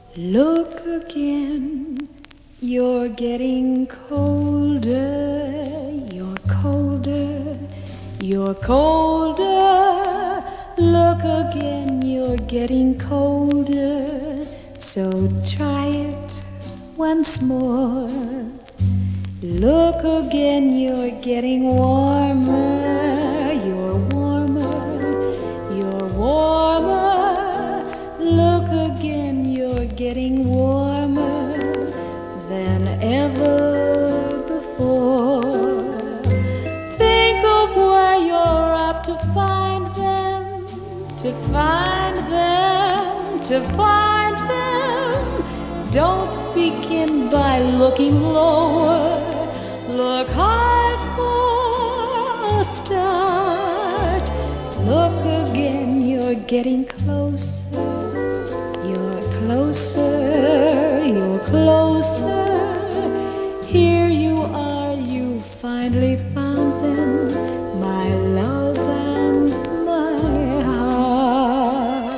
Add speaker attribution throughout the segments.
Speaker 1: Look again, you're getting colder, you're colder, you're colder. Look again, you're getting colder, so try it once more. Look again, you're getting warmer, you're warmer, you're warmer. Look again, you're getting warmer than ever before. Think of where you're up to find them, to find them, to find them. Don't begin by looking lower. Look hard for a start. Look again, you're getting closer. You're closer, you're closer. Here you are, you finally found them, my love and my heart.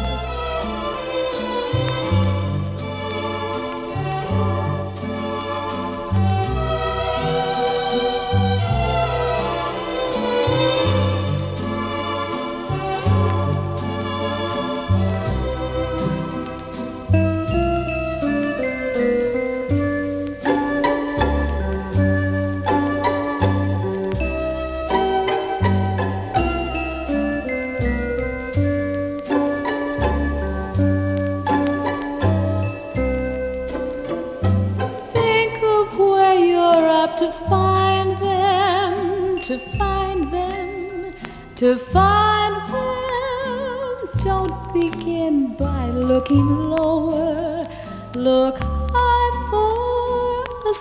Speaker 1: To find them, to find them, to find them. Don't begin by looking lower. Look hard for a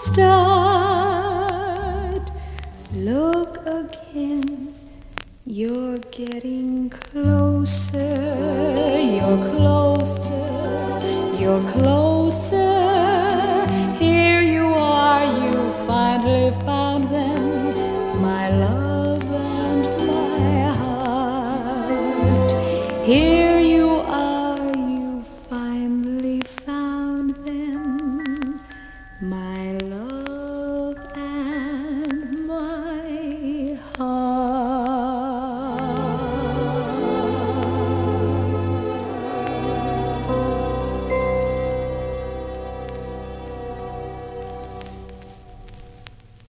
Speaker 1: start. Look again, you're getting closer. You're closer, you're closer.